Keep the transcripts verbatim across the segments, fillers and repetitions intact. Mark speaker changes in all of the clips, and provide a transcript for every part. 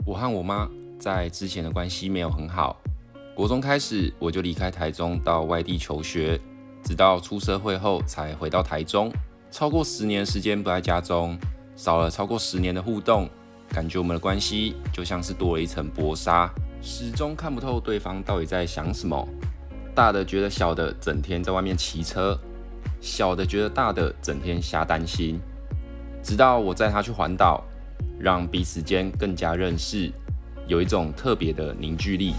Speaker 1: 我和我妈在之前的关系没有很好，国中开始我就离开台中到外地求学，直到出社会后才回到台中，超过十年时间不在家中，少了超过十年的互动，感觉我们的关系就像是多了一层薄纱，始终看不透对方到底在想什么。大的觉得小的整天在外面骑车，小的觉得大的整天瞎担心，直到我载他去环岛，让彼此间更加认识，有一种特别的凝聚力。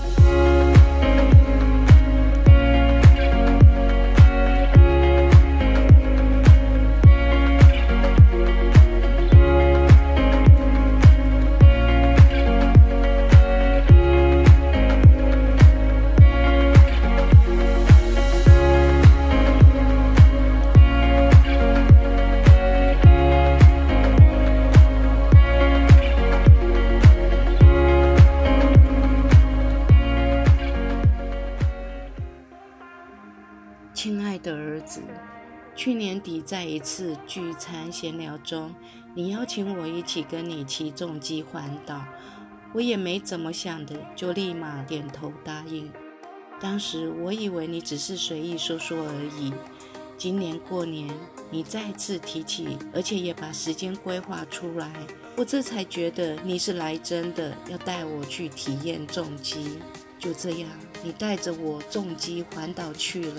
Speaker 2: 亲爱的儿子，去年底在一次聚餐闲聊中，你邀请我一起跟你骑重机环岛，我也没怎么想的，就立马点头答应。当时我以为你只是随意说说而已，今年过年你再次提起，而且也把时间规划出来，我这才觉得你是来真的，要带我去体验重机。就这样，你带着我重机环岛去了。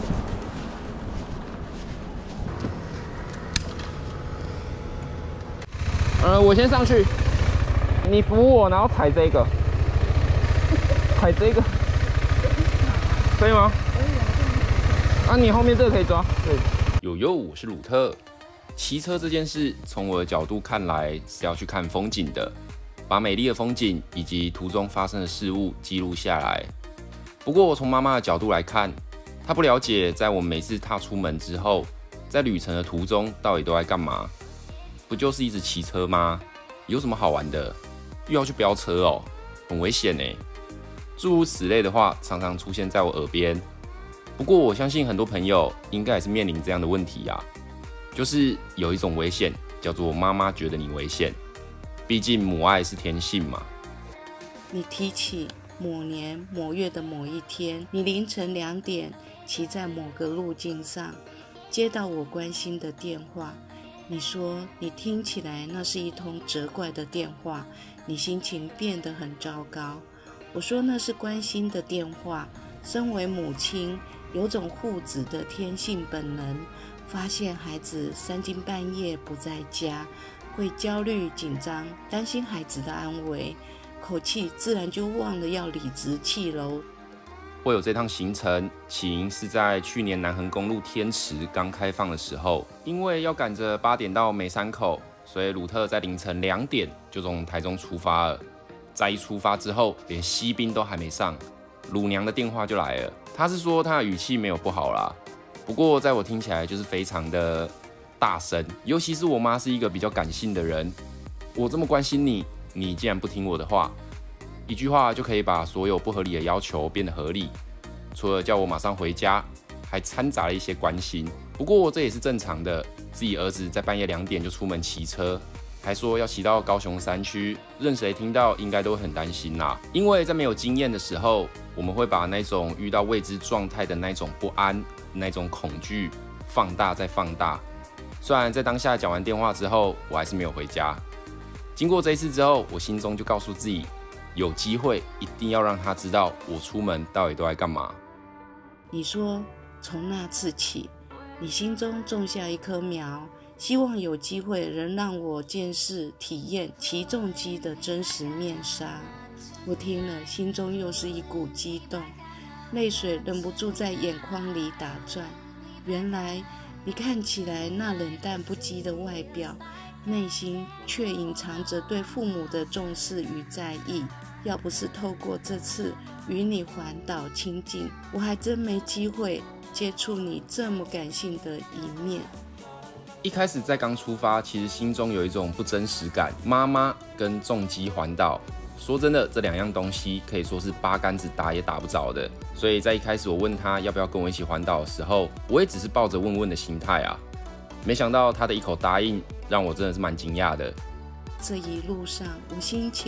Speaker 3: 呃，我先上去，你扶我，然后踩这个，踩这个，可以吗？可以啊。啊，你后面这个可以抓。对。
Speaker 1: 友友，我是鲁特。骑车这件事，从我的角度看来是要去看风景的，把美丽的风景以及途中发生的事物记录下来。不过，我从妈妈的角度来看，她不了解，在我们每次踏出门之后，在旅程的途中到底都在干嘛。不就是一直骑车吗？有什么好玩的？又要去飙车哦，很危险欸。诸如此类的话，常常出现在我耳边。不过我相信很多朋友应该也是面临这样的问题啊，就是有一种危险叫做妈妈觉得你危险，毕竟母爱是天性嘛。
Speaker 2: 你提起某年某月的某一天，你凌晨两点骑在某个路径上，接到我关心的电话。你说你听起来那是一通责怪的电话，你心情变得很糟糕。我说那是关心的电话，身为母亲，有种护子的天性本能，发现孩子三更半夜不在家，会焦虑紧张，担心孩子的安危，口气自然就忘了要理直气楼。
Speaker 1: 会有这趟行程，起因是在去年南横公路天池刚开放的时候，因为要赶着八点到梅山口，所以鲁特在凌晨两点就从台中出发了。在一出发之后，连西滨都还没上，鲁娘的电话就来了。她是说她的语气没有不好啦，不过在我听起来就是非常的大声，尤其是我妈是一个比较感性的人，我这么关心你，你竟然不听我的话。一句话就可以把所有不合理的要求变得合理，除了叫我马上回家，还掺杂了一些关心。不过这也是正常的，自己儿子在半夜两点就出门骑车，还说要骑到高雄山区，任谁听到应该都会很担心啦。因为在没有经验的时候，我们会把那种遇到未知状态的那种不安、那种恐惧放大再放大。虽然在当下讲完电话之后，我还是没有回家。经过这一次之后，我心中就告诉自己，有机会一定要让他知道我出门到底都在干嘛。
Speaker 2: 你说从那次起，你心中种下一棵苗，希望有机会能让我见识体验骑重机的真实面纱。我听了，心中又是一股激动，泪水忍不住在眼眶里打转。原来你看起来那冷淡不羁的外表，内心却隐藏着对父母的重视与在意。要不是透过这次与你环岛亲近，我还真没机会接触你这么感性的一面。
Speaker 1: 一开始在刚出发，其实心中有一种不真实感。妈妈跟重机环岛，说真的，这两样东西可以说是八竿子打也打不着的。所以在一开始我问他要不要跟我一起环岛的时候，我也只是抱着问问的心态啊。没想到他的一口答应，让我真的是蛮惊讶的。
Speaker 2: 这一路上，我心情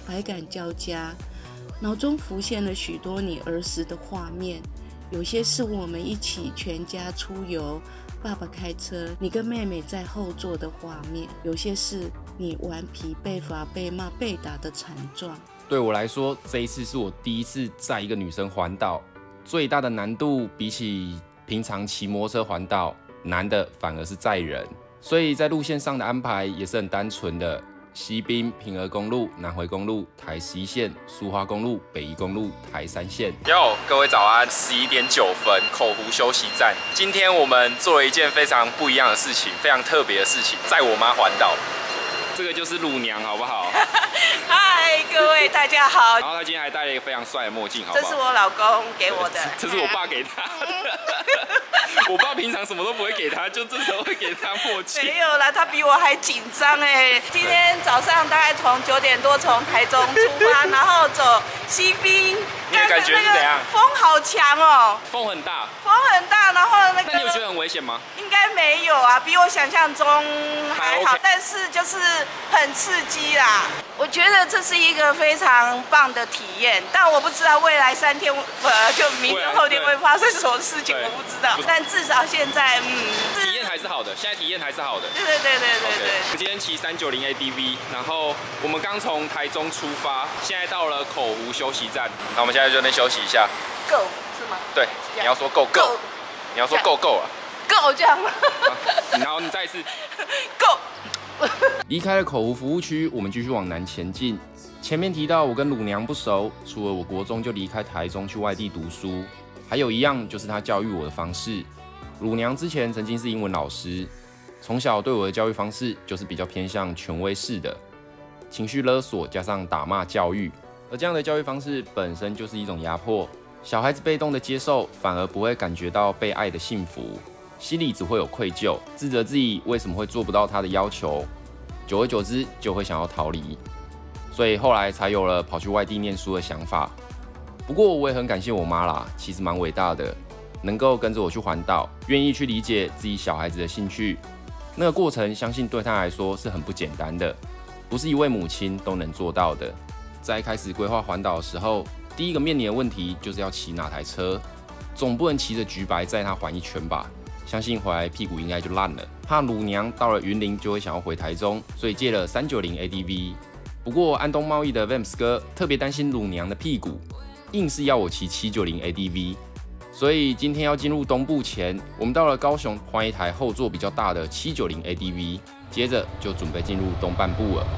Speaker 2: 百感交加，脑中浮现了许多你儿时的画面，有些是我们一起全家出游，爸爸开车，你跟妹妹在后座的画面，有些是你顽皮被罚、被骂、被打的惨状。
Speaker 1: 对我来说，这一次是我第一次载一个女生环岛，最大的难度比起平常骑摩托车环岛，难的反而是载人，所以在路线上的安排也是很单纯的。西滨平和公路、南回公路、台十一线、苏花公路、北宜公路、台三线。哟，各位早安！十一点九分，口湖休息站。今天我们做了一件非常不一样的事情，非常特别的事情，载我妈环岛。这个就是乳娘，好不好？
Speaker 4: 嗨，各位大家好。
Speaker 1: 然后她今天还戴了一个非常帅的墨镜，好不好？
Speaker 4: 这是我老公给我的，
Speaker 1: 这是我爸给他的。我爸平常什么都不会给他，就这时候会给他墨镜。
Speaker 4: 没有啦，他比我还紧张哎。今天早上大概从九点多从台中出发，然后走西滨。
Speaker 1: 你的感觉是怎样？
Speaker 4: 风好强哦，
Speaker 1: 风很大，
Speaker 4: 风很大，然后那个。
Speaker 1: 那你有觉得很危险吗？
Speaker 4: 应该没有啊，比我想象中还好，
Speaker 1: OK
Speaker 4: 但是就是很刺激啦。我觉得这是一个非常棒的体验，但我不知道未来三天，呃，就明天后天会发生什么事情，我不知道。但至少现在，嗯，
Speaker 1: 体验还是好的，现在体验还是好的。
Speaker 4: 对对对对对对。
Speaker 1: 我今天骑三九零 A D V， 然后我们刚从台中出发，现在到了口湖休息站，那我们现在就在那边休息一下。
Speaker 4: Go 是吗？
Speaker 1: 对，你要说 Go Go， 你要说 Go Go 啊
Speaker 4: ，Go 这样吗？
Speaker 1: 然后你再一次
Speaker 4: Go。
Speaker 1: 离开了口湖服务区，我们继续往南前进。前面提到我跟乳娘不熟，除了我国中就离开台中去外地读书，还有一样就是她教育我的方式。乳娘之前曾经是英文老师，从小对我的教育方式就是比较偏向权威式的，情绪勒索加上打骂教育，而这样的教育方式本身就是一种压迫，小孩子被动的接受，反而不会感觉到被爱的幸福。心里只会有愧疚，自责自己为什么会做不到他的要求，久而久之就会想要逃离，所以后来才有了跑去外地念书的想法。不过我也很感谢我妈啦，其实蛮伟大的，能够跟着我去环岛，愿意去理解自己小孩子的兴趣，那个过程相信对她来说是很不简单的，不是一位母亲都能做到的。在开始规划环岛的时候，第一个面临的问题就是要骑哪台车，总不能骑着橘白载她环一圈吧。相信回来屁股应该就烂了。怕乳娘到了云林就会想要回台中，所以借了三九零 A D V。不过安东贸易的 Vams 哥特别担心乳娘的屁股，硬是要我骑七九零 A D V。所以今天要进入东部前，我们到了高雄换一台后座比较大的七九零 A D V， 接着就准备进入东半部了。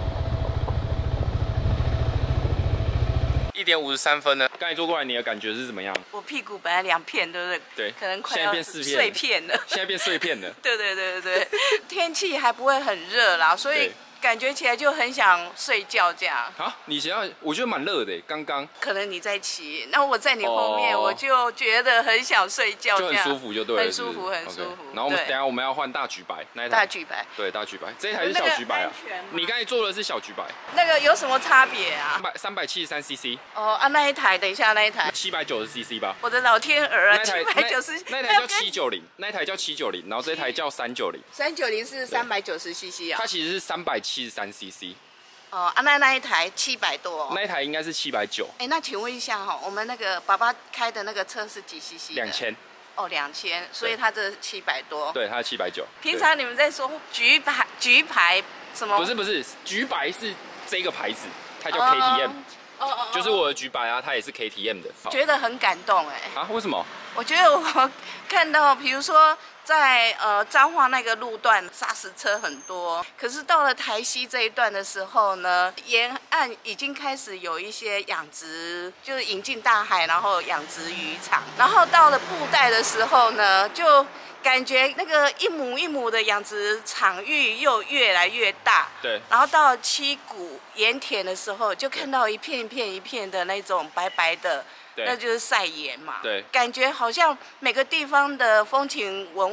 Speaker 1: 一点五十三分呢，刚才坐过来，你的感觉是怎么样？
Speaker 4: 我屁股本来两片，对不对？
Speaker 1: 对，
Speaker 4: 可能快要碎片了。
Speaker 1: 现在变碎片了。
Speaker 4: 对对对对对，天气还不会很热啦，所以感觉起来就很想睡觉这样。
Speaker 1: 啊，你想要？我觉得蛮热的，刚刚。
Speaker 4: 可能你在骑，那我在你后面，哦、我就觉得很想睡觉，
Speaker 1: 就很舒服，就对了，
Speaker 4: 很舒服，很舒服。
Speaker 1: 然后我们等一下我们要换大橘白那一台。
Speaker 4: 大橘白。
Speaker 1: 对，大橘白，这一台是小橘白啊。你刚才坐的是小橘白。
Speaker 4: 那个有什么差别啊？
Speaker 1: 三百三百七十三 C C。
Speaker 4: 哦啊，那一台，等一下那一台。
Speaker 1: 七百九十 C C 吧。
Speaker 4: 我的老天儿啊，七百九十。
Speaker 1: 那台叫七九零，那台叫七九零，然后这台叫三九零。
Speaker 4: 三九零是三百九十 C C 啊。
Speaker 1: 它其实是三百七十三 C C。
Speaker 4: 哦啊，那那一台七百多、哦，
Speaker 1: 那一台应该是七百九。
Speaker 4: 哎，那请问一下哈、哦，我们那个爸爸开的那个车是几 C C？
Speaker 1: 两千。
Speaker 4: 哦，两千，所以它这七百多。
Speaker 1: 对，它是七百九。
Speaker 4: 平常你们在说橘牌，橘牌什么？
Speaker 1: 不是不是，橘白是这个牌子，它叫 K T M。哦哦。就是我的橘白啊，它也是 K T M 的。
Speaker 4: 觉得很感动哎。
Speaker 1: 啊？为什么？
Speaker 4: 我觉得我看到，比如说。在呃彰化那个路段，砂石车很多。可是到了台西这一段的时候呢，沿岸已经开始有一些养殖，就是引进大海，然后养殖渔场。然后到了布袋的时候呢，就感觉那个一亩一亩的养殖场域又越来越大。
Speaker 1: 对。
Speaker 4: 然后到了七股盐田的时候，就看到一片一片一片的那种白白的。那就是晒盐嘛，
Speaker 1: 对，
Speaker 4: 感觉好像每个地方的风情文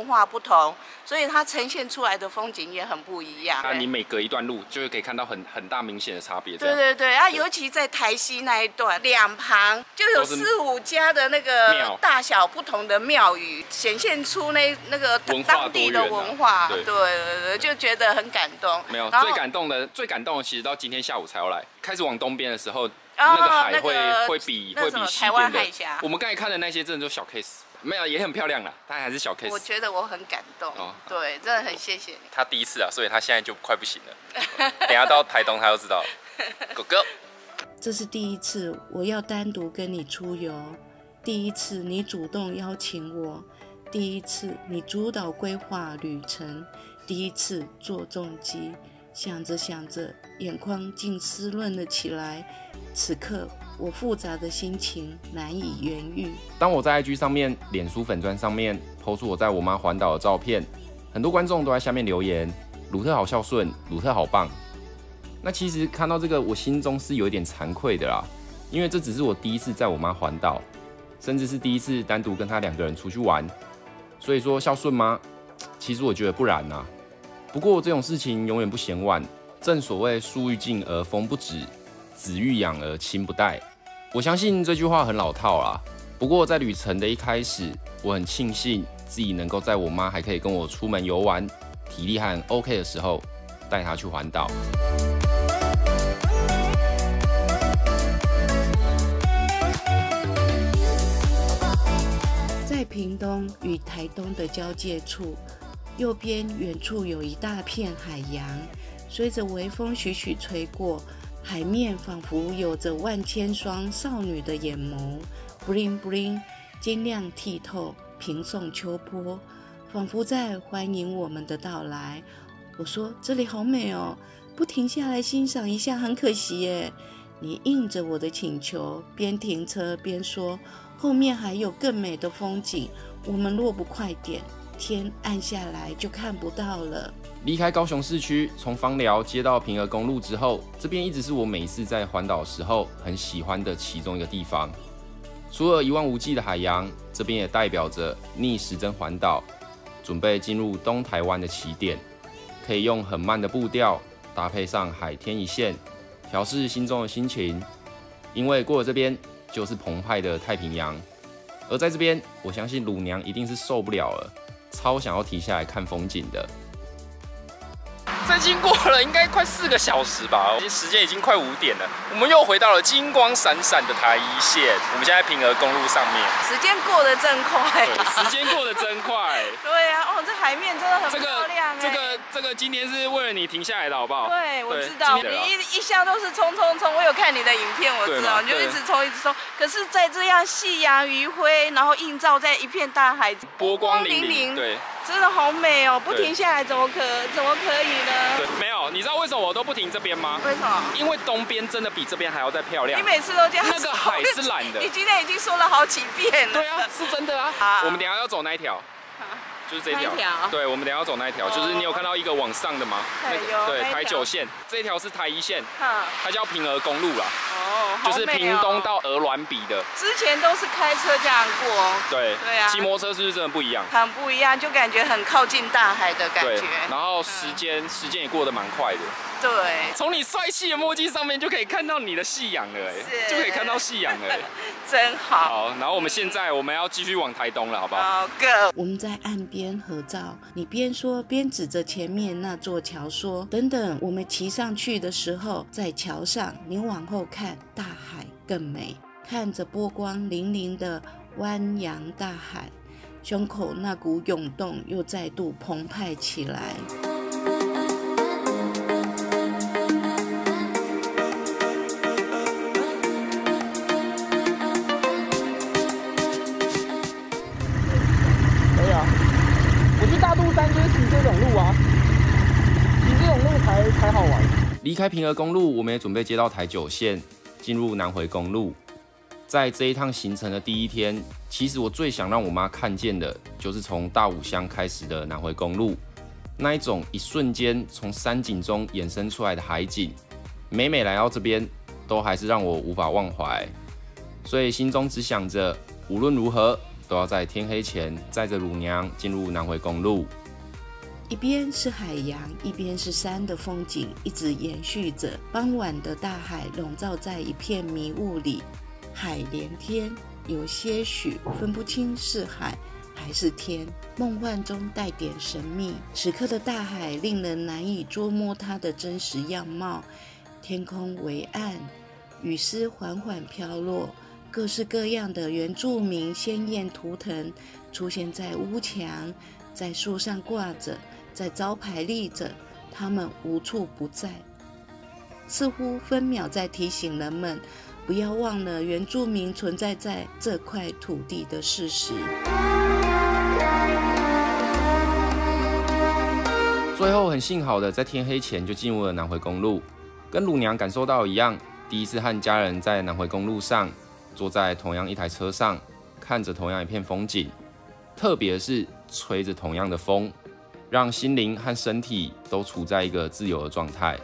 Speaker 4: 文化不同，所以它呈现出来的风景也很不一样。
Speaker 1: 那你每隔一段路就会可以看到很很大明显的差别。
Speaker 4: 对对对，啊，尤其在台西那一段，两旁就有四五家的那个大小不同的庙宇，显现出那那个当地的文化。对对对，就觉得很感动。
Speaker 1: 没有，最感动的最感动的，其实到今天下午才要来。开始往东边的时候，那个海会、那个、会比会比西边的。台湾海峡。我们刚才看的那些真的都小 case。没有，也很漂亮啦，但还是小 case。
Speaker 4: 我觉得我很感动，哦、对，真的很谢谢你。
Speaker 1: 他第一次啊，所以他现在就快不行了。等一下到台东他就知道了。狗哥，
Speaker 2: 这是第一次我要单独跟你出游，第一次你主动邀请我，第一次你主导规划旅程，第一次坐重机。想着想着，眼眶竟湿润了起来。此刻我复杂的心情难以言喻。
Speaker 1: 当我在 I G 上面、脸书粉专上面 po 出我在我妈环岛的照片，很多观众都在下面留言：鲁特好孝顺，鲁特好棒。那其实看到这个，我心中是有一点惭愧的啦，因为这只是我第一次在我妈环岛，甚至是第一次单独跟她两个人出去玩。所以说孝顺吗？其实我觉得不然啊。不过这种事情永远不嫌晚，正所谓树欲静而风不止，子欲养而亲不待。我相信这句话很老套啦，不过在旅程的一开始，我很庆幸自己能够在我妈还可以跟我出门游玩，体力还很 OK 的时候，带她去环岛。
Speaker 2: 在屏东与台东的交界处，右边远处有一大片海洋，随着微风徐徐吹过，海面仿佛有着万千双少女的眼眸 ，bling bling， 晶亮剔透，平送秋波，仿佛在欢迎我们的到来。我说这里好美哦，不停下来欣赏一下很可惜耶。你应着我的请求，边停车边说，后面还有更美的风景，我们若不快点，天暗下来就看不到了。
Speaker 1: 离开高雄市区，从枋寮接到屏鹅公路之后，这边一直是我每一次在环岛的时候很喜欢的其中一个地方。除了一望无际的海洋，这边也代表着逆时针环岛，准备进入东台湾的起点，可以用很慢的步调搭配上海天一线，调试心中的心情。因为过了这边就是澎湃的太平洋，而在这边，我相信鲁娘一定是受不了了，超想要停下来看风景的。这经过了应该快四个小时吧，时间已经快五点了。我们又回到了金光闪闪的台一线，我们现在屏鹅公路上面。
Speaker 4: 时间过得真快，
Speaker 1: 时间过得真快。
Speaker 4: 对啊，哦，这海面真的很漂亮。
Speaker 1: 这个这个这个今天是为了你停下来的好不好？
Speaker 4: 对，我知道，你一一向都是冲冲冲，我有看你的影片，我知道，你就一直冲一直冲。可是，在这样夕阳余晖，然后映照在一片大海，
Speaker 1: 波光粼粼，对。
Speaker 4: 真的好美哦！不停下来怎么可怎么可以呢？
Speaker 1: 对，没有，你知道为什么我都不停这边吗？
Speaker 4: 为什么？
Speaker 1: 因为东边真的比这边还要再漂亮。
Speaker 4: 你每次都这样说。
Speaker 1: 那个海是蓝的。
Speaker 4: 你今天已经说了好几遍了。
Speaker 1: 对啊，是真的啊。啊我们等一下要走那一条。就是这一条，对，我们等一下要走那一条，就是你有看到一个往上的吗？
Speaker 4: 那
Speaker 1: 对，台九线，这一条是台一线，它叫屏鹅公路啦。哦，就是屏东到鹅銮鼻的。之
Speaker 4: 前都是开车这样过。
Speaker 1: 对，对啊。骑摩托车是不是真的不一样？
Speaker 4: 很不一样，就感觉很靠近大海的感觉。
Speaker 1: 对，然后时间时间也过得蛮快的。
Speaker 4: 对，
Speaker 1: 从你帅气的墨镜上面就可以看到你的夕阳了，哎，就可以看到夕阳了，哎，
Speaker 4: 真好。
Speaker 1: 好，然后我们现在我们要继续往台东了，好不好？
Speaker 4: 好，Go。
Speaker 2: 我们在岸边合照，你边说边指着前面那座桥说：“等等，我们骑上去的时候，在桥上，你往后看，大海更美。看着波光粼粼的湾洋大海，胸口那股涌动又再度澎湃起来。”
Speaker 3: 大肚山就是骑这种路啊，骑这种路才才好玩。
Speaker 1: 离开屏鹅公路，我们也准备接到台九线，进入南回公路。在这一趟行程的第一天，其实我最想让我妈看见的，就是从大武乡开始的南回公路，那一种一瞬间从山景中衍生出来的海景，每每来到这边，都还是让我无法忘怀。所以心中只想着，无论如何， 都要在天黑前载着乳娘进入南回公路。
Speaker 2: 一边是海洋，一边是山的风景，一直延续着。傍晚的大海笼罩在一片迷雾里，海连天，有些许分不清是海还是天，梦幻中带点神秘。此刻的大海令人难以捉摸它的真实样貌，天空微暗，雨丝缓缓飘落，各式各样的原住民鲜艳图腾出现在屋墙，在树上挂着，在招牌立着，它们无处不在，似乎分秒在提醒人们不要忘了原住民存在在这块土地的事实。
Speaker 1: 最后很幸好的在天黑前就进入了南回公路，跟乳娘感受到一样，第一次和家人在南回公路上坐在同样一台车上，看着同样一片风景，特别是吹着同样的风，让心灵和身体都处在一个自由的状态。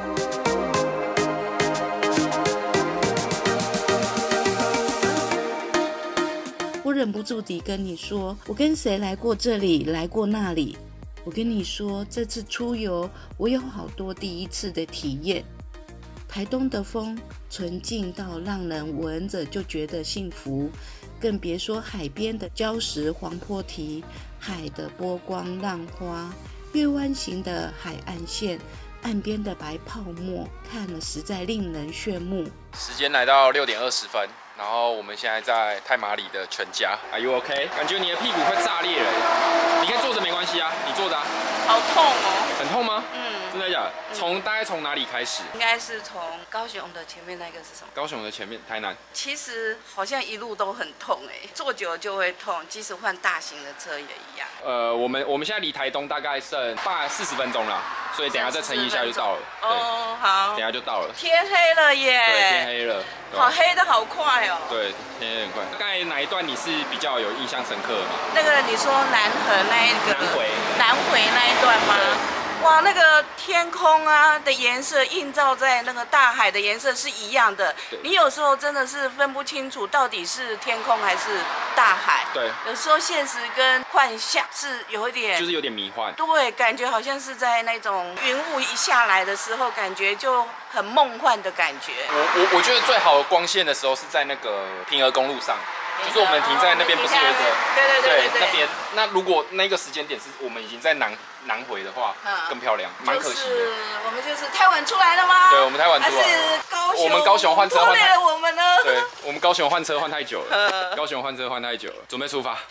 Speaker 2: 我忍不住地跟你说，我跟谁来过这里，来过那里。我跟你说，这次出游我有好多第一次的体验。台东的风纯净到让人闻着就觉得幸福，更别说海边的礁石黄坡堤，海的波光浪花，月弯形的海岸线，岸边的白泡沫，看了实在令人炫目。
Speaker 1: 时间来到六点二十分，然后我们现在在太麻里的全家。Are you OK？ 感觉你的屁股快炸裂了，你可以坐着没关系啊，你坐着啊。
Speaker 4: 好痛哦！
Speaker 1: 很痛吗？
Speaker 4: 嗯，
Speaker 1: 真的假的？从、嗯、大概从哪里开始？
Speaker 4: 应该是从高雄的前面那个是什么？
Speaker 1: 高雄的前面，台南。
Speaker 4: 其实好像一路都很痛哎、欸，坐久了就会痛，即使换大型的车也一样。
Speaker 1: 呃，我们我们现在离台东大概剩大四十分钟了，所以等一下再撑一下就到了。
Speaker 4: 哦，好，
Speaker 1: 等一下就到了。
Speaker 4: 天黑了耶！
Speaker 1: 对，天黑了。
Speaker 4: 好黑的好快哦。
Speaker 1: 对，天黑很快。刚才哪一段你是比较有印象深刻的吗？
Speaker 4: 那个你说南河那一个。
Speaker 1: 南回。
Speaker 4: 南回那一段吗？哇，那个天空啊的颜色映照在那个大海的颜色是一样的，你有时候真的是分不清楚到底是天空还是大海。对，有时候现实跟幻象是有一点，
Speaker 1: 就是有点迷幻。
Speaker 4: 对，感觉好像是在那种云雾一下来的时候，感觉就很梦幻的感觉。
Speaker 1: 我我我觉得最好的光线的时候是在那个平和公路上。就是我们停在那边，不是有一个
Speaker 4: 对对对对
Speaker 1: 那边？那如果那个时间点是我们已经在南南回的话，嗯、更漂亮，蛮可惜的。
Speaker 4: 就是我们就是太晚出来了吗？
Speaker 1: 对，我们太晚出来。
Speaker 4: 还是高雄？
Speaker 1: 我们高雄换车换太，
Speaker 4: 了我们呢？
Speaker 1: 对，我们高雄换车换太久了。高雄换车换太久了，准备出发。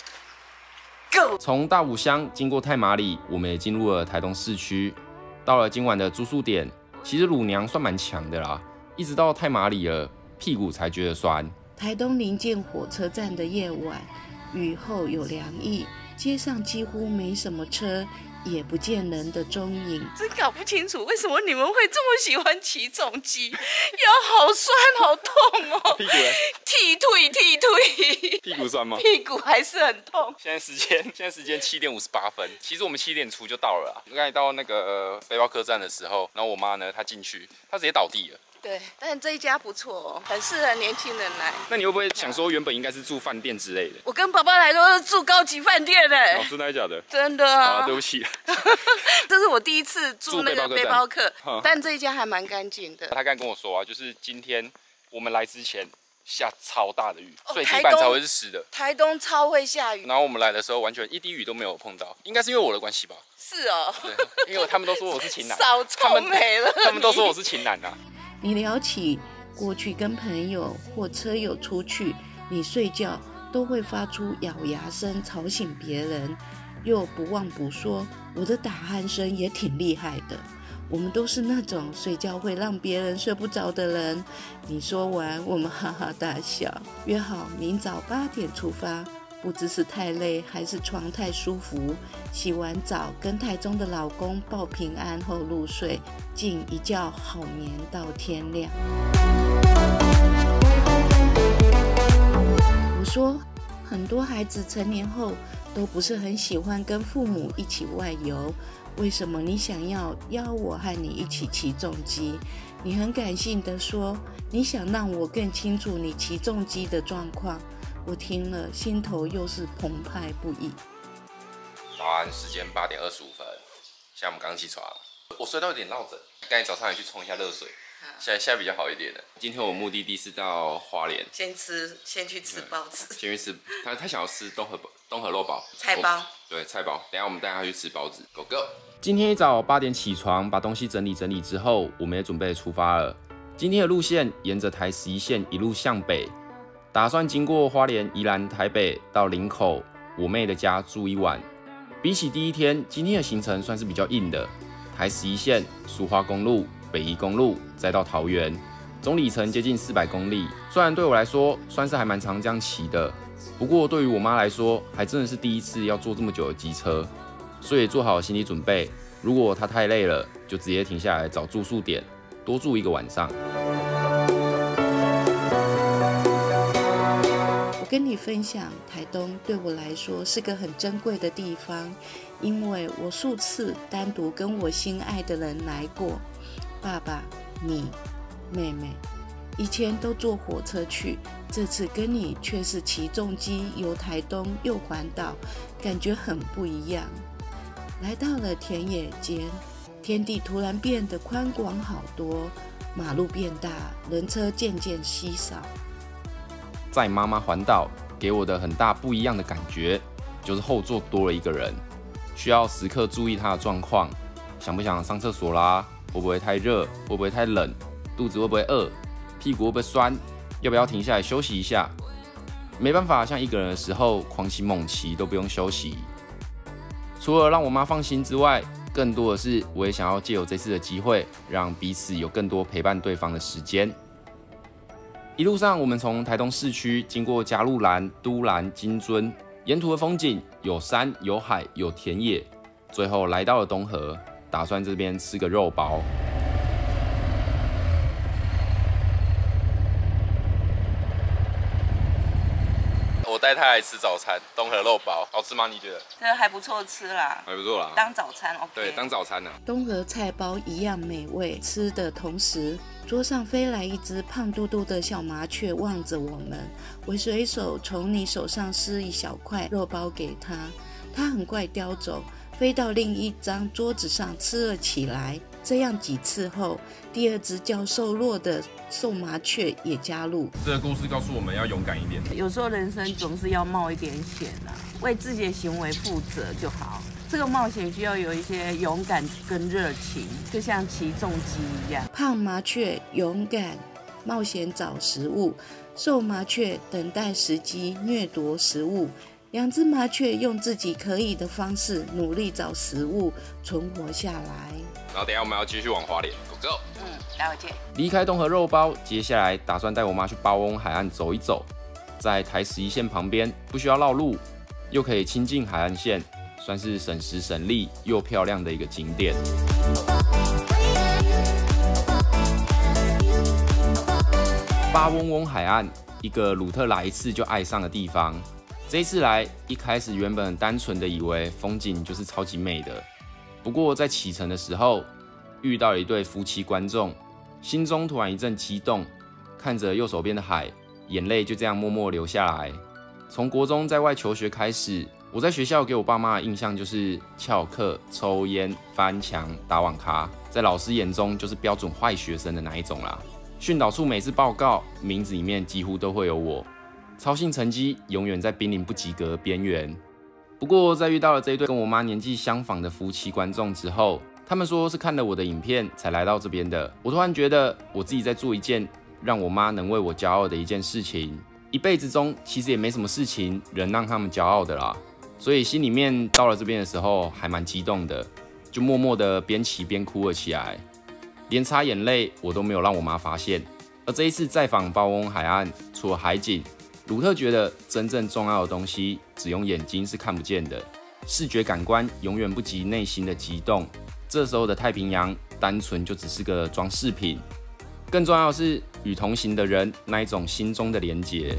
Speaker 4: Go！
Speaker 1: 从大武乡经过太麻里，我们也进入了台东市区。到了今晚的住宿点，其实乳娘算蛮强的啦，一直到太麻里了，屁股才觉得酸。
Speaker 2: 台东临近火车站的夜晚，雨后有凉意，街上几乎没什么车，也不见人的踪影。
Speaker 4: 真搞不清楚为什么你们会这么喜欢骑重机，腰好酸好痛哦。
Speaker 1: 屁股呢？
Speaker 4: 踢腿踢腿。
Speaker 1: 屁股酸吗？
Speaker 4: 屁股还是很痛。
Speaker 1: 现在时间现在时间七点五十八分，其实我们七点出就到了啦。刚才到那个、呃、背包客栈的时候，然后我妈呢，她进去，她直接倒地了。
Speaker 4: 对，但这一家不错哦，很适合年轻人来。
Speaker 1: 那你会不会想说，原本应该是住饭店之类的？
Speaker 4: 我跟爸爸来都是住高级饭店的。
Speaker 1: 哦，真的还是假的？
Speaker 4: 真的啊。
Speaker 1: 啊，对不起。
Speaker 4: 这是我第一次住那个背包客，
Speaker 1: 嗯、
Speaker 4: 但这一家还蛮干净的。
Speaker 1: 他刚才跟我说啊，就是今天我们来之前下超大的雨，
Speaker 4: 哦、
Speaker 1: 所以地板才会是湿的。
Speaker 4: 台东超会下雨。
Speaker 1: 然后我们来的时候，完全一滴雨都没有碰到，应该是因为我的关系吧？
Speaker 4: 是哦。
Speaker 1: 对，因为他们都说我是晴男。
Speaker 4: 少臭美了。
Speaker 1: 他们都说我是晴男啊。
Speaker 2: 你聊起过去跟朋友或车友出去，你睡觉都会发出咬牙声吵醒别人，又不忘补说我的打鼾声也挺厉害的。我们都是那种睡觉会让别人睡不着的人。你说完，我们哈哈大笑，约好明早八点出发。不知是太累还是床太舒服，洗完澡跟台中的老公报平安后入睡，竟一觉好眠到天亮。我说，很多孩子成年后都不是很喜欢跟父母一起外游，为什么你想要邀我和你一起骑重机？你很感性的说，你想让我更清楚你骑重机的状况。 我听了心头又是澎湃不已。
Speaker 1: 早安，时间八点二十五分，现在我们刚起床，我睡到有点落枕，刚才早上也去冲一下热水，现在现在比较好一点了。今天我目的地是到花莲，
Speaker 4: 先吃，先去吃包子，
Speaker 1: 先去吃，他他想要吃东河东河肉包，
Speaker 4: 菜包，
Speaker 1: 对菜包，等一下我们带他去吃包子 ，Go Go。今天一早八点起床，把东西整理整理之后，我们也准备出发了。今天的路线沿着台十一线一路向北，打算经过花莲、宜兰、台北到林口我妹的家住一晚。比起第一天，今天的行程算是比较硬的。台十一线、苏花公路、北宜公路，再到桃园，总里程接近四百公里。虽然对我来说算是还蛮常这样骑的，不过对于我妈来说，还真的是第一次要坐这么久的机车，所以做好心理准备，如果她太累了，就直接停下来找住宿点，多住一个晚上。
Speaker 2: 我跟你分享，台东对我来说是个很珍贵的地方，因为我数次单独跟我心爱的人来过，爸爸、你、妹妹，以前都坐火车去，这次跟你却是骑重机游台东又环岛，感觉很不一样。来到了田野间，天地突然变得宽广好多，马路变大，人车渐渐稀少。
Speaker 1: 载妈妈环岛给我的很大不一样的感觉，就是后座多了一个人，需要时刻注意她的状况，想不想上厕所啦？会不会太热？会不会太冷？肚子会不会饿？屁股会不会酸？要不要停下来休息一下？没办法，像一个人的时候狂骑猛骑都不用休息。除了让我妈放心之外，更多的是我也想要借由这次的机会，让彼此有更多陪伴对方的时间。一路上，我们从台东市区经过嘉鹿兰、都兰、金樽，沿途的风景有山、有海、有田野，最后来到了东河，打算这边吃个肉包。我带他来吃早餐，东河肉包，好吃吗？你觉得？
Speaker 4: 这还不错吃啦，
Speaker 1: 还不错啦，
Speaker 4: 当早餐 OK。
Speaker 1: 对，当早餐呢、啊。
Speaker 2: 东河菜包一样美味，吃的同时，桌上飞来一只胖嘟嘟的小麻雀，望着我们。我随手从你手上撕一小块肉包给它，它很快叼走，飞到另一张桌子上吃了起来。这样几次后，第二只较瘦弱的瘦麻雀也加入。
Speaker 1: 这个故事告诉我们要勇敢一点。
Speaker 4: 有时候人生总是要冒一点险啊，为自己的行为负责就好。这个冒险需要有一些勇敢跟热情，就像骑重机一样。
Speaker 2: 胖麻雀勇敢冒险找食物，瘦麻雀等待时机掠夺食物。两只麻雀用自己可以的方式努力找食物，存活下来。
Speaker 1: 然后等一下我们要继续往花莲 ，Go Go。
Speaker 4: 嗯，了解。
Speaker 1: 离开东河肉包，接下来打算带我妈去包翁海岸走一走，在台十一线旁边，不需要绕路，又可以亲近海岸线，算是省时省力又漂亮的一个景点。巴翁翁海岸，一个鲁特来一次就爱上的地方。这一次来，一开始原本很单纯的以为风景就是超级美的，不过在启程的时候，遇到了一对夫妻观众，心中突然一阵激动，看着右手边的海，眼泪就这样默默流下来。从国中在外求学开始，我在学校给我爸妈的印象就是翘课、抽烟、翻墙、打网咖，在老师眼中就是标准坏学生的那一种啦。训导处每次报告，名字里面几乎都会有我。操行成绩永远在濒临不及格的边缘。不过，在遇到了这一对跟我妈年纪相仿的夫妻观众之后，他们说是看了我的影片才来到这边的。我突然觉得我自己在做一件让我妈能为我骄傲的一件事情。一辈子中其实也没什么事情能让他们骄傲的啦，所以心里面到了这边的时候还蛮激动的，就默默的边骑边哭了起来，连擦眼泪我都没有让我妈发现。而这一次再访包翁海岸，除了海景，鲁特觉得真正重要的东西，只用眼睛是看不见的，视觉感官永远不及内心的激动。这时候的太平洋，单纯就只是个装饰品，更重要的是与同行的人那一种心中的连结。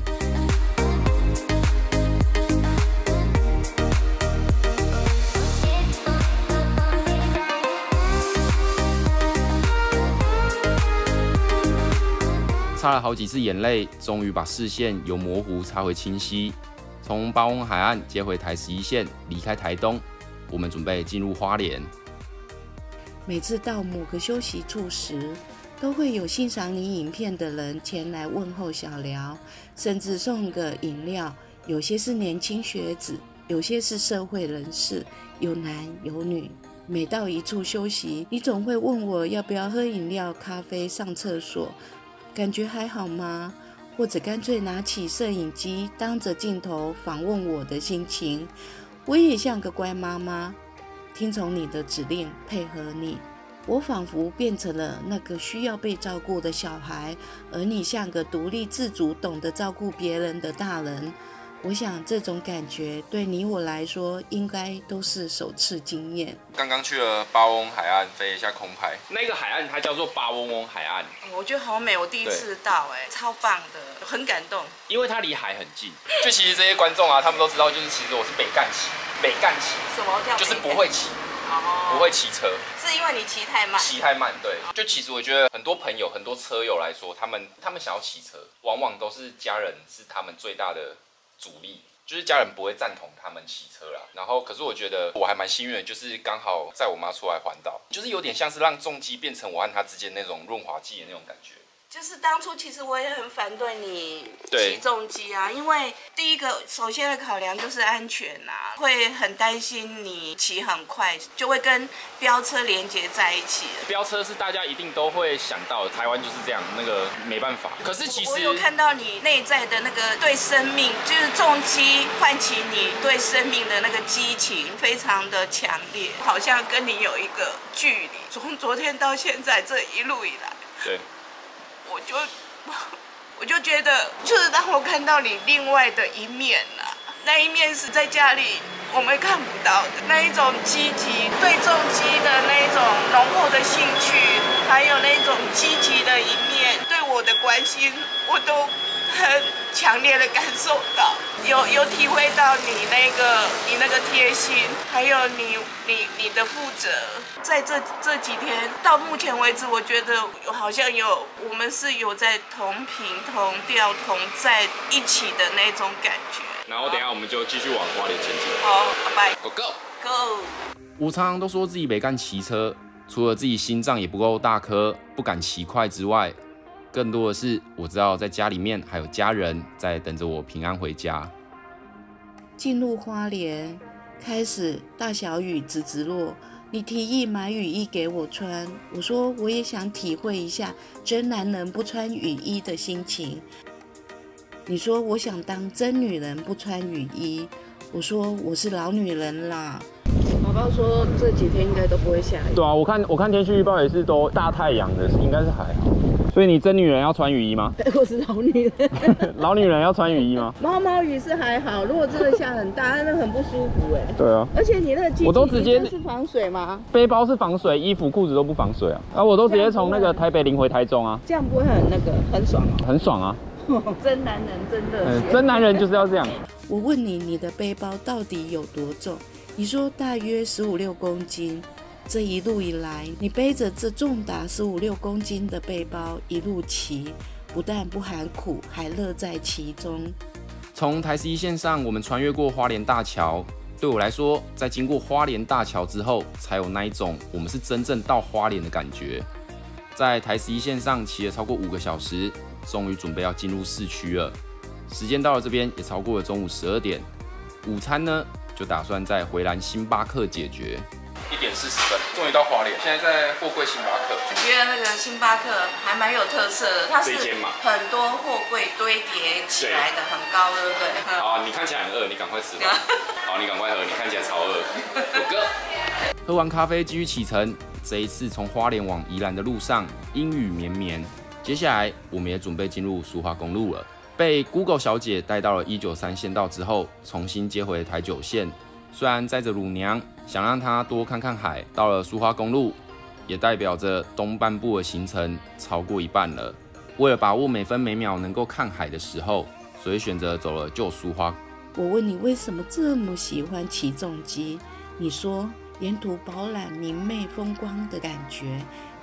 Speaker 1: 擦了好几次眼泪，终于把视线由模糊擦回清晰。从八翁海岸接回台十一线，离开台东，我们准备进入花莲。
Speaker 2: 每次到某个休息处时，都会有欣赏你影片的人前来问候小聊，甚至送个饮料。有些是年轻学子，有些是社会人士，有男有女。每到一处休息，你总会问我要不要喝饮料、咖啡、上厕所，感觉还好吗？或者干脆拿起摄影机，当着镜头访问我的心情。我也像个乖妈妈，听从你的指令，配合你。我仿佛变成了那个需要被照顾的小孩，而你像个独立自主、懂得照顾别人的大人。我想这种感觉对你我来说，应该都是首次经验。
Speaker 1: 刚刚去了八翁海岸，飞一下空拍。那个海岸它叫做八翁翁海岸，
Speaker 4: 我觉得好美，我第一次到、欸，哎，超棒的，很感动。
Speaker 1: 因为它离海很近。就其实这些观众啊，他们都知道，就是其实我是北干骑，北干骑，
Speaker 4: 什么叫？
Speaker 1: 就是不会骑。哦、不会骑车，
Speaker 4: 是因为你骑太慢。
Speaker 1: 骑太慢，对。就其实我觉得很多朋友、很多车友来说，他们他们想要骑车，往往都是家人是他们最大的阻力，就是家人不会赞同他们骑车啦。然后，可是我觉得我还蛮幸运的，就是刚好载我妈出来环岛，就是有点像是让重机变成我和她之间那种润滑剂的那种感觉。
Speaker 4: 就是当初其实我也很反对你骑重机啊，因为第一个首先的考量就是安全啊，会很担心你骑很快就会跟飙车连接在一起。
Speaker 1: 飙车是大家一定都会想到的，台湾就是这样，那个没办法。可是其实
Speaker 4: 我, 我有看到你内在的那个对生命，就是重机唤起你对生命的那个激情，非常的强烈，好像跟你有一个距离。从昨天到现在这一路以来，
Speaker 1: 对。
Speaker 4: 我就我就觉得，就是让我看到你另外的一面啊，那一面是在家里我们看不到的，那一种积极对重机的那一种浓厚的兴趣，还有那种积极的一面，对我的关心，我都很强烈的感受到，有有体会到你那个你那个贴心，还有你你你的负责。在这这几天到目前为止，我觉得好像有我们是有在同频同调同在一起的那种感觉。
Speaker 1: 然后等一下我们就继续往花莲前进。
Speaker 4: 好，拜拜
Speaker 1: ，Go go
Speaker 4: go。
Speaker 1: 我常常都说自己没干骑车，除了自己心脏也不够大颗，不敢骑快之外，更多的是我知道在家里面还有家人在等着我平安回家。
Speaker 2: 进入花莲，开始大小雨直直落。你提议买雨衣给我穿，我说我也想体会一下真男人不穿雨衣的心情。你说我想当真女人不穿雨衣，我说我是老女人啦。宝宝说这几天应该都不会下雨。
Speaker 3: 对啊，我看我看天气预报也是都大太阳的，应该是还好。所以你真女人要穿雨衣吗？
Speaker 2: 我是老女人。
Speaker 3: 老女人要穿雨衣吗？
Speaker 2: 毛毛雨是还好，如果真的下很大，那很不舒服哎。
Speaker 3: 对啊。
Speaker 2: 而且你那个机器，
Speaker 3: 我都直接
Speaker 2: 是防水吗？
Speaker 3: 背包是防水，衣服裤子都不防水啊。啊，我都直接从那个台北淋回台中啊。
Speaker 2: 这样不会很那个很爽哦？
Speaker 3: 很爽啊。
Speaker 2: 真男人真热血、
Speaker 3: 嗯。真男人就是要这样。
Speaker 2: 我问你，你的背包到底有多重？你说大约十五六公斤。这一路以来，你背着这重达十五六公斤的背包一路骑，不但不喊苦，还乐在其中。
Speaker 1: 从台十一线上，我们穿越过花莲大桥。对我来说，在经过花莲大桥之后，才有那一种我们是真正到花莲的感觉。在台十一线上骑了超过五个小时，终于准备要进入市区了。时间到了这边也超过了中午十二点，午餐呢就打算在回蓝星巴克解决。一点四十分，终于到花莲。现在在货柜星巴克。
Speaker 4: 我觉得那个星巴克还蛮有特色的，它是很多货柜堆叠起来的，很高，对不对？
Speaker 1: 好啊，你看起来很饿，你赶快吃吧。好，你赶快喝，你看起来超饿。狗哥。喝完咖啡继续启程。这一次从花莲往宜兰的路上阴雨绵绵，接下来我们也准备进入苏花公路了。被 Google 小姐带到了一九三县道之后，重新接回台九线。虽然载着乳娘，想让她多看看海，到了苏花公路，也代表着东半部的行程超过一半了。为了把握每分每秒能够看海的时候，所以选择走了旧苏花。
Speaker 2: 我问你为什么这么喜欢骑重机？你说沿途饱览明媚风光的感觉，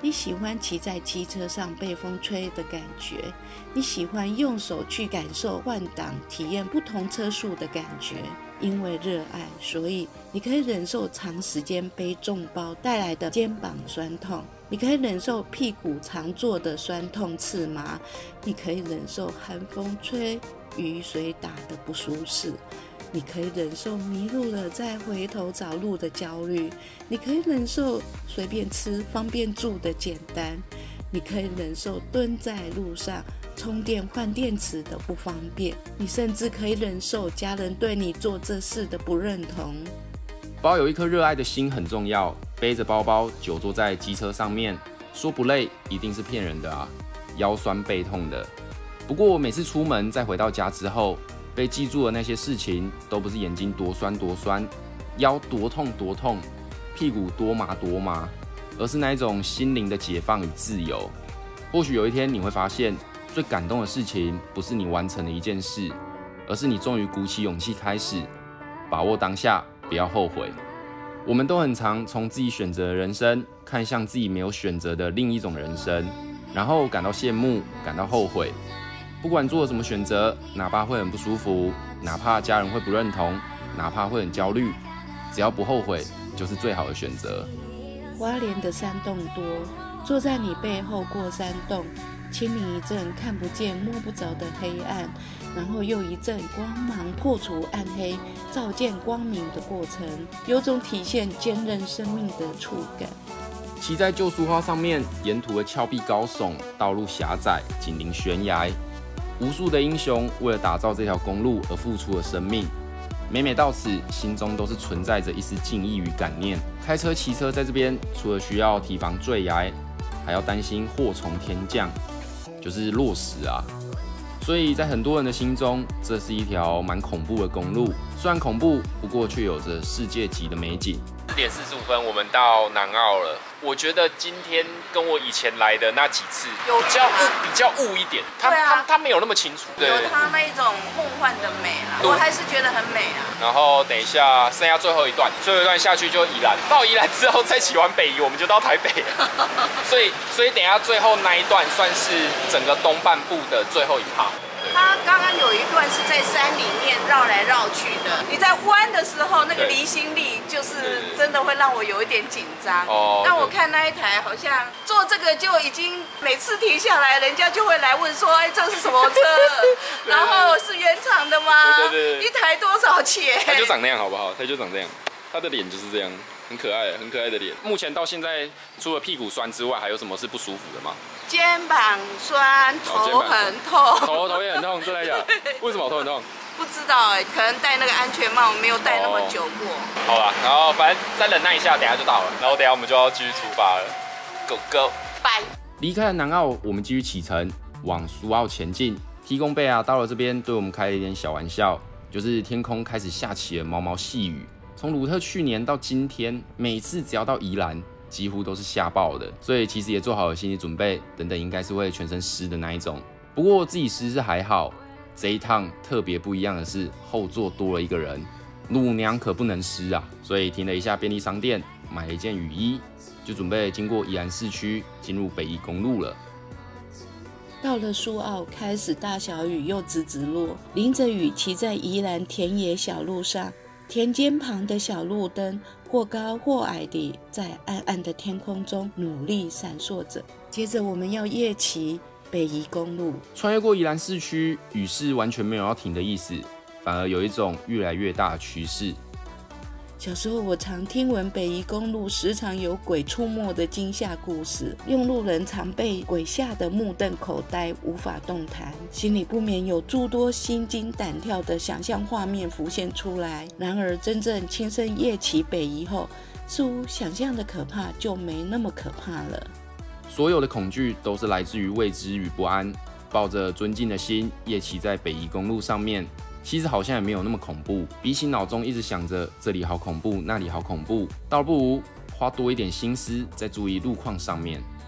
Speaker 2: 你喜欢骑在机车上被风吹的感觉，你喜欢用手去感受换挡，体验不同车速的感觉。因为热爱，所以你可以忍受长时间背重包带来的肩膀酸痛，你可以忍受屁股常坐的酸痛刺麻，你可以忍受寒风吹、雨水打的不舒适，你可以忍受迷路了再回头找路的焦虑，你可以忍受随便吃方便住的简单，你可以忍受蹲在路上充电换电池的不方便，你甚至可以忍受家人对你做这事的不认同。
Speaker 1: 保有一颗热爱的心很重要，背着包包久坐在机车上面，说不累一定是骗人的啊，腰酸背痛的。不过每次出门再回到家之后，被记住的那些事情，都不是眼睛多酸多酸，腰多痛多痛，屁股多麻多麻，而是那一种心灵的解放与自由。或许有一天你会发现，最感动的事情不是你完成了一件事，而是你终于鼓起勇气开始，把握当下，不要后悔。我们都很常从自己选择的人生看向自己没有选择的另一种人生，然后感到羡慕，感到后悔。不管做了什么选择，哪怕会很不舒服，哪怕家人会不认同，哪怕会很焦虑，只要不后悔，就是最好的选择。
Speaker 2: 花莲的山洞多，坐在你背后过山洞，清明一阵看不见摸不着的黑暗，然后又一阵光芒破除暗黑，照见光明的过程，有种体现坚韧生命的触感。
Speaker 1: 骑在旧苏花上面，沿途的峭壁高耸，道路狭窄，紧邻悬崖，无数的英雄为了打造这条公路而付出了生命。每每到此，心中都是存在着一丝敬意与感念。开车骑车在这边，除了需要提防坠崖，还要担心祸从天降，就是落石啊。所以在很多人的心中，这是一条蛮恐怖的公路。虽然恐怖，不过却有着世界级的美景。四点四十五分，我们到南澳了。我觉得今天跟我以前来的那几次
Speaker 4: 有
Speaker 1: 比较雾，比较雾一点。它
Speaker 4: 对啊
Speaker 1: 它它没有那么清楚，对，
Speaker 4: 有它那一种梦幻的美啦，我还是觉得很美啊。
Speaker 1: 然后等一下剩下最后一段，最后一段下去就宜兰，到宜兰之后再骑完北宜，我们就到台北了。所以所以等一下最后那一段算是整个东半部的最后一趴。
Speaker 4: 它刚刚有一段是在山里面绕来绕去的，你在弯的时候，那个离心力就是真的会让我有一点紧张。
Speaker 1: 哦。
Speaker 4: 但我看那一台好像做这个就已经每次停下来，人家就会来问说：“哎，这是什么车？然后是原厂的吗？
Speaker 1: 对对对，
Speaker 4: 一台多少钱？”
Speaker 1: 它就长那样，好不好？它就长这样，它的脸就是这样。很可爱，很可爱的脸。目前到现在，除了屁股酸之外，还有什么是不舒服的吗？
Speaker 4: 肩膀酸，头很痛。
Speaker 1: 头头也很痛，真的假的？为什么头很痛？
Speaker 4: 不知道哎、欸，可能戴那个安全帽没有戴那么久过。
Speaker 1: 哦、好啦，然后反正再忍耐一下，等一下就到了。然后等一下我们就要继续出发了。Go go，
Speaker 4: 拜。
Speaker 1: 离开了南澳，我们继续启程往苏澳前进。T公贝啊，到了这边对我们开了一点小玩笑，就是天空开始下起了毛毛细雨。从鲁特去年到今天，每次只要到宜兰，几乎都是下爆的，所以其实也做好了心理准备，等等应该是会全身湿的那一种。不过自己湿是还好，这一趟特别不一样的是后座多了一个人，乳娘可不能湿啊，所以停了一下便利商店，买了一件雨衣，就准备经过宜兰市区进入北宜公路了。
Speaker 2: 到了苏澳，开始大小雨又直直落，淋着雨骑在宜兰田野小路上。田间旁的小路灯或高或矮地在暗暗的天空中努力闪烁着。接着我们要夜骑北宜公路，
Speaker 1: 穿越过宜兰市区，雨势完全没有要停的意思，反而有一种越来越大的趋势。
Speaker 2: 小时候我常听闻北宜公路时常有鬼出没的惊吓故事，用路人常被鬼吓得目瞪口呆，无法动弹，心里不免有诸多心惊胆跳的想象画面浮现出来。然而真正亲身夜骑北宜后，似乎想象的可怕就没那么可怕了。
Speaker 1: 所有的恐惧都是来自于未知与不安，抱着尊敬的心夜骑在北宜公路上面，其实好像也没有那么恐怖，比起脑中一直想着这里好恐怖，那里好恐怖，倒不如花多一点心思在注意路况上面。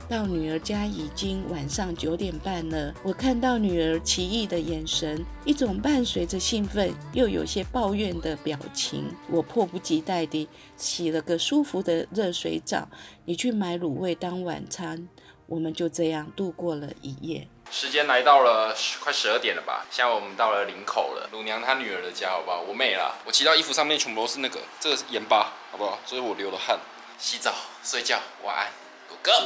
Speaker 2: 到女儿家已经晚上九点半了，我看到女儿奇异的眼神，一种伴随着兴奋又有些抱怨的表情。我迫不及待地洗了个舒服的热水澡，你去买卤味当晚餐，我们就这样度过了一夜。
Speaker 1: 时间来到了快十二点了吧，现在我们到了林口了，鲁娘她女儿的家，好不好？我妹啦，我骑到衣服上面全部都是那个，这个是盐巴，好不好？这是我流的汗。洗澡、睡觉，晚安，狗哥。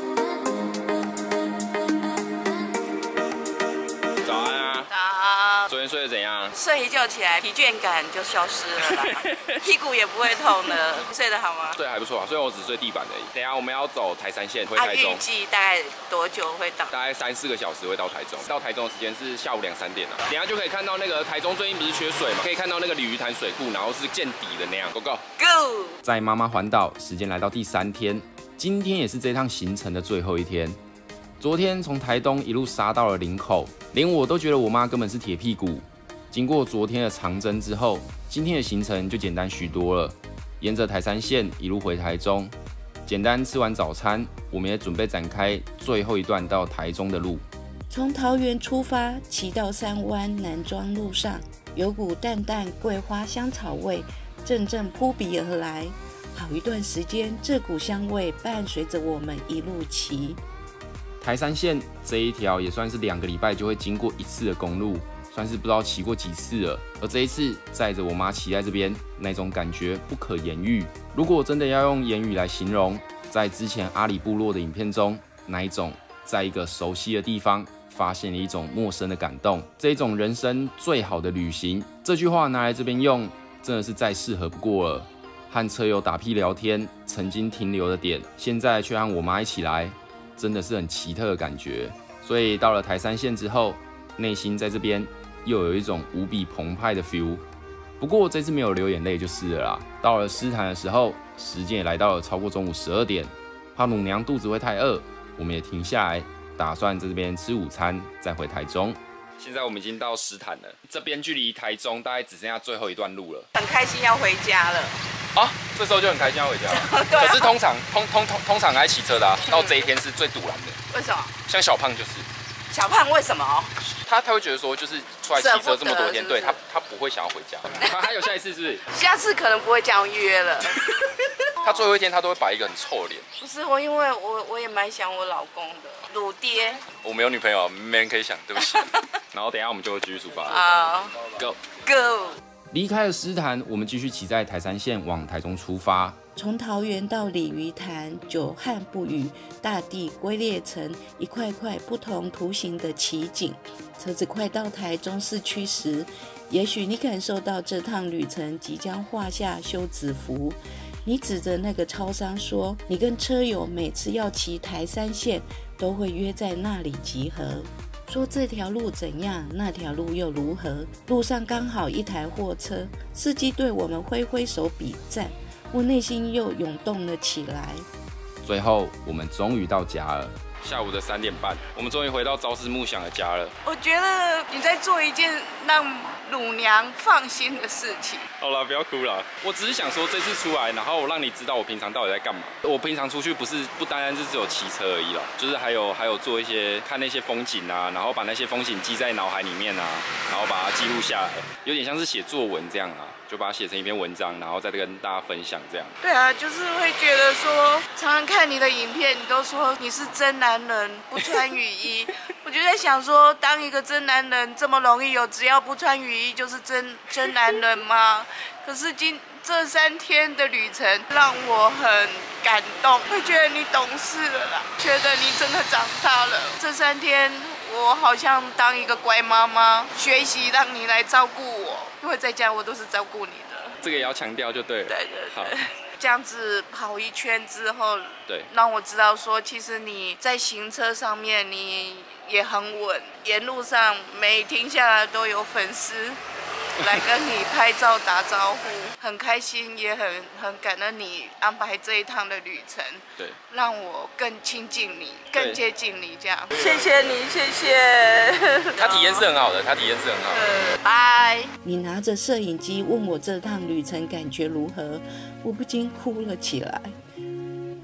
Speaker 1: 早安啊！
Speaker 4: 早。
Speaker 1: 昨天睡得怎样？
Speaker 4: 睡一觉起来，疲倦感就消失了啦，屁股也不会痛了。睡得好吗？
Speaker 1: 对，还不错啊。虽然我只睡地板而已。等一下我们要走台三线回台中，
Speaker 4: 预计大概多久会到？
Speaker 1: 大概三四个小时会到台中。到台中的时间是下午两三点了。等一下就可以看到那个台中最近不是缺水嘛，可以看到那个鲤鱼潭水库，然后是见底的那样。Go go
Speaker 4: go！
Speaker 1: 在妈妈环岛，时间来到第三天，今天也是这趟行程的最后一天。昨天从台东一路杀到了林口，连我都觉得我妈根本是铁屁股。经过昨天的长征之后，今天的行程就简单许多了。沿着台三线一路回台中，简单吃完早餐，我们也准备展开最后一段到台中的路。
Speaker 2: 从桃园出发，骑到三湾南庄路上，有股淡淡桂花香草味阵阵扑鼻而来。好一段时间，这股香味伴随着我们一路骑。
Speaker 1: 台三线这一条也算是两个礼拜就会经过一次的公路，算是不知道骑过几次了。而这一次载着我妈骑在这边，那种感觉不可言喻。如果真的要用言语来形容，在之前阿里部落的影片中，那一种在一个熟悉的地方发现了一种陌生的感动，这种人生最好的旅行，这句话拿来这边用，真的是再适合不过了。和车友打屁聊天，曾经停留的点，现在却和我妈一起来，真的是很奇特的感觉。所以到了台三线之后，内心在这边又有一种无比澎湃的 feel。不过这次没有流眼泪就是了啦。到了狮潭的时候，时间也来到了超过中午十二点，怕乳娘肚子会太饿，我们也停下来，打算在这边吃午餐，再回台中。现在我们已经到狮潭了，这边距离台中大概只剩下最后一段路了，
Speaker 4: 很开心要回家了。
Speaker 1: 啊，这时候就很开心要回家了。对啊、可是通常通通通通常来骑车的、啊，到这一天是最堵拦的。
Speaker 4: 为什么？
Speaker 1: 像小胖就是。
Speaker 4: 小胖为什么？
Speaker 1: 他他会觉得说，就是出来骑车这么多天，
Speaker 4: 是是
Speaker 1: 对他他不会想要回家。他还有下一次是不是？
Speaker 4: 下次可能不会这样约了。
Speaker 1: 他最后一天他都会摆一个很臭的脸。
Speaker 4: 不是我，因为我我也蛮想我老公的，乳爹。
Speaker 1: 我没有女朋友，没人可以想，对不起。然后等一下我们就继续出发了。
Speaker 4: 好
Speaker 1: ，Go
Speaker 4: Go。
Speaker 1: 离开了狮潭，我们继续骑在台三线往台中出发。
Speaker 2: 从桃园到鲤鱼潭，久旱不雨，大地龟裂成一块块不同图形的奇景。车子快到台中市区时，也许你感受到这趟旅程即将画下休止符。你指着那个超商说，你跟车友每次要骑台三线，都会约在那里集合。说这条路怎样，那条路又如何？路上刚好一台货车，司机对我们挥挥手比赞，我内心又涌动了起来。
Speaker 1: 最后，我们终于到家了。下午的三点半，我们终于回到朝思暮想的家了。
Speaker 4: 我觉得你在做一件让乳娘放心的事情。
Speaker 1: 好了，不要哭了。我只是想说，这次出来，然后我让你知道我平常到底在干嘛。我平常出去不是不单单是只有骑车而已啦，就是还有还有做一些看那些风景啊，然后把那些风景记在脑海里面啊，然后把它记录下来，有点像是写作文这样啊。就把它写成一篇文章，然后再跟大家分享这样。
Speaker 4: 对啊，就是会觉得说，常常看你的影片，你都说你是真男人，不穿雨衣。我就在想说，当一个真男人这么容易有，只要不穿雨衣就是真真男人吗？可是今这三天的旅程让我很感动，会觉得你懂事了啦，觉得你真的长大了。这三天我好像当一个乖妈妈，学习让你来照顾我，因为在家我都是照顾你的。
Speaker 1: 这个也要强调就对了。
Speaker 4: 对对对。这样子跑一圈之后，
Speaker 1: 对，
Speaker 4: 让我知道说，其实你在行车上面你也很稳，沿路上每停下来都有粉丝来跟你拍照打招呼，很开心，也很很感恩你安排这一趟的旅程，
Speaker 1: 对，
Speaker 4: 让我更亲近你，更接近你这样。谢谢你，谢谢。
Speaker 1: 他体验是很好的，他体验是很好的。
Speaker 4: 拜。
Speaker 2: 你拿着摄影机问我这趟旅程感觉如何，我不禁哭了起来。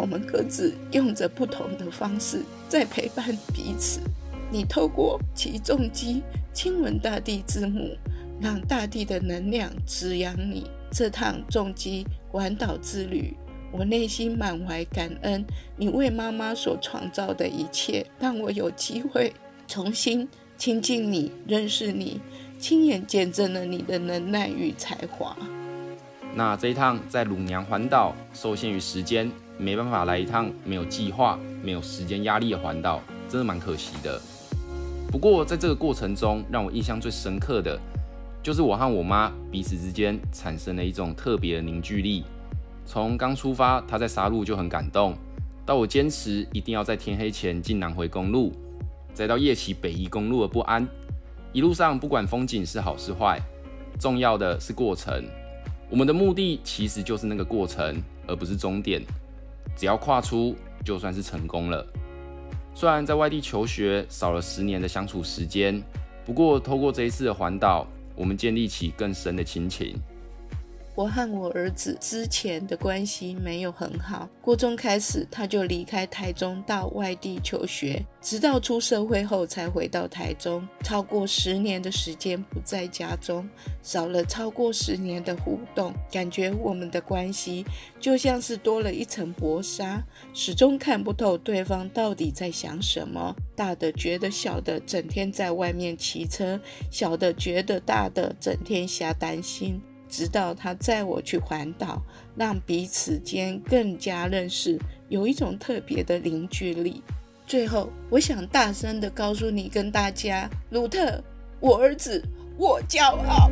Speaker 2: 我们各自用着不同的方式在陪伴彼此。你透过起重机亲吻大地之母，让大地的能量滋养你。这趟重机环岛之旅，我内心满怀感恩，你为妈妈所创造的一切，让我有机会重新亲近你，认识你，亲眼见证了你的能耐与才华。
Speaker 1: 那这一趟在乳娘环岛受限于时间，没办法来一趟没有计划、没有时间压力的环岛，真的蛮可惜的。不过在这个过程中，让我印象最深刻的就是我和我妈彼此之间产生了一种特别的凝聚力。从刚出发，她在沙鹿就很感动，到我坚持一定要在天黑前进南回公路，再到夜骑北宜公路的不安。一路上不管风景是好是坏，重要的是过程。我们的目的其实就是那个过程，而不是终点。只要跨出，就算是成功了。虽然在外地求学少了十年的相处时间，不过透过这一次的环岛，我们建立起更深的亲情。
Speaker 2: 我和我儿子之前的关系没有很好，国中开始他就离开台中到外地求学，直到出社会后才回到台中，超过十年的时间不在家中，少了超过十年的互动，感觉我们的关系就像是多了一层薄纱，始终看不透对方到底在想什么。大的觉得小的整天在外面骑车，小的觉得大的整天瞎担心。直到他载我去环岛，让彼此间更加认识，有一种特别的凝聚力。最后，我想大声地告诉你跟大家，鲁特，我儿子，我骄傲。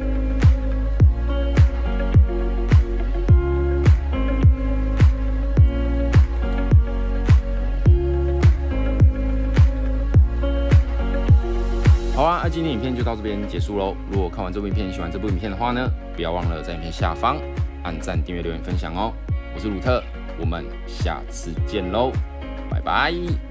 Speaker 1: 好啊，那今天影片就到这边结束喽。如果看完这部影片喜欢这部影片的话呢，不要忘了在影片下方按赞、订阅、留言、分享哦。我是鲁特，我们下次见喽，拜拜。